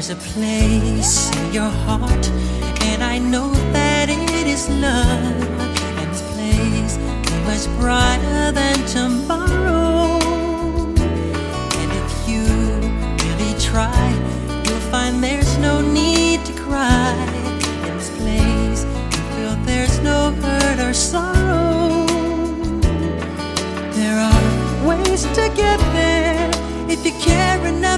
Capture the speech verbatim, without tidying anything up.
There's a place in your heart, and I know that it is love. And this place is much brighter than tomorrow. And if you really try, you'll find there's no need to cry. In this place, you feel there's no hurt or sorrow. There are ways to get there if you care enough.